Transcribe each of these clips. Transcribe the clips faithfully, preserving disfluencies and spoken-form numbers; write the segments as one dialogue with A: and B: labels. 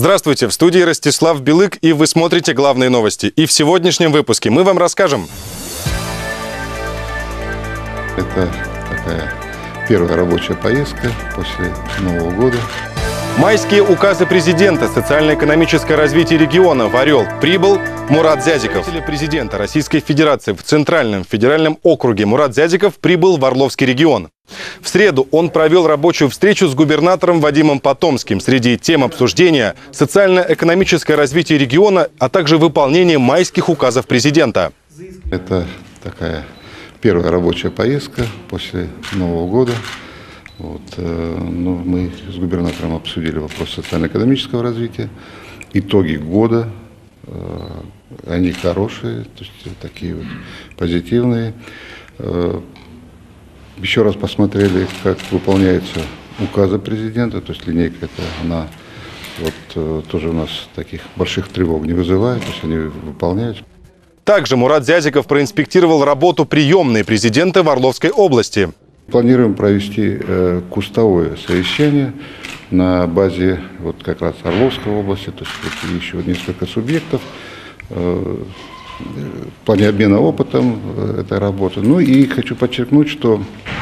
A: Здравствуйте, в студии Ростислав Белык, и вы смотрите главные новости. И в сегодняшнем выпуске мы вам расскажем.
B: Это такая первая рабочая поездка после Нового года.
A: Майские указы президента, социально-экономическое развитие региона в Орел прибыл Мурат Зязиков. Президента Российской Федерации в Центральном федеральном округе Мурат Зязиков прибыл в Орловский регион. В среду он провел рабочую встречу с губернатором Вадимом Потомским. Среди тем обсуждения – социально-экономическое развитие региона, а также выполнение майских указов президента.
B: Это такая первая рабочая поездка после Нового года. Вот, э, ну, мы с губернатором обсудили вопрос социально-экономического развития. Итоги года, э, они хорошие, то есть такие вот позитивные. Э, еще раз посмотрели, как выполняются указы президента, то есть линейка эта, она вот, э, тоже у нас таких больших тревог не вызывает, то есть они выполняются.
A: Также Мурат Зязиков проинспектировал работу приемной президента в Орловской области.
B: Планируем провести э, кустовое совещание на базе вот как раз Орловской области, то есть вот еще несколько субъектов, э, в плане обмена опытом э, этой работы. Ну и хочу подчеркнуть, что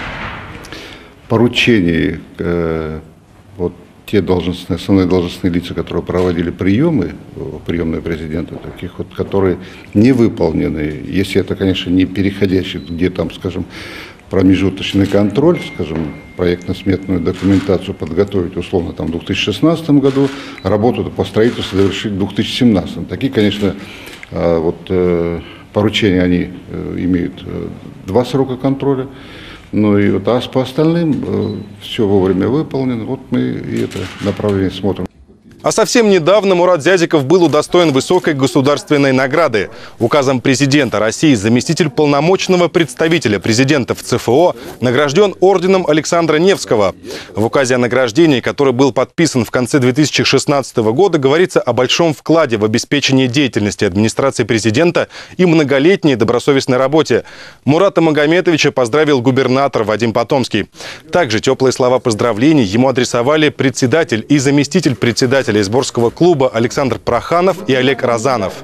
B: поручения, э, вот те должностные, основные должностные лица, которые проводили приемы, приемные президента, таких вот, которые не выполнены, если это, конечно, не переходящий, где там, скажем, промежуточный контроль, скажем, проектно-сметную документацию подготовить условно там, в две тысячи шестнадцатом году, работу по строительству завершить в две тысячи семнадцатом. Такие, конечно, вот, поручения, они имеют два срока контроля, ну и вот, а по остальным все вовремя выполнено. Вот мы и это направление смотрим.
A: А совсем недавно Мурат Зязиков был удостоен высокой государственной награды. Указом президента России заместитель полномочного представителя президента в ЦФО награжден орденом Александра Невского. В указе о награждении, который был подписан в конце две тысячи шестнадцатого года, говорится о большом вкладе в обеспечение деятельности администрации президента и многолетней добросовестной работе. Мурата Магометовича поздравил губернатор Вадим Потомский. Также теплые слова поздравлений ему адресовали председатель и заместитель председателя Изборского клуба Александр Проханов и Олег Розанов.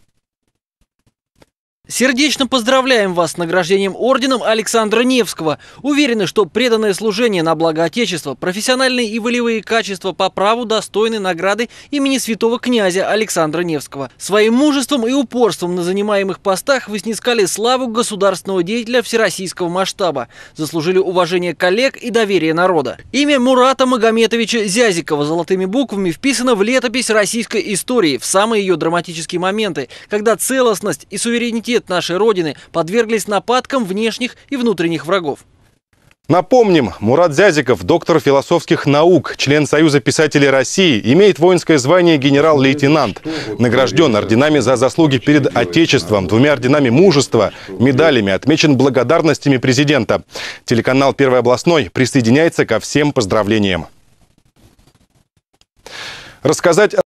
C: Сердечно поздравляем вас с награждением орденом Александра Невского. Уверены, что преданное служение на благо Отечества, профессиональные и волевые качества по праву достойны награды имени святого князя Александра Невского. Своим мужеством и упорством на занимаемых постах вы снискали славу государственного деятеля всероссийского масштаба. Заслужили уважение коллег и доверие народа. Имя Мурата Магометовича Зязикова золотыми буквами вписано в летопись российской истории в самые ее драматические моменты, когда целостность и суверенитет нашей Родины подверглись нападкам внешних и внутренних врагов.
A: Напомним, Мурат Зязиков, доктор философских наук, член Союза писателей России, имеет воинское звание генерал-лейтенант. Награжден орденами за заслуги перед Отечеством, двумя орденами мужества, медалями, отмечен благодарностями президента. Телеканал «Первый областной» присоединяется ко всем поздравлениям. Рассказать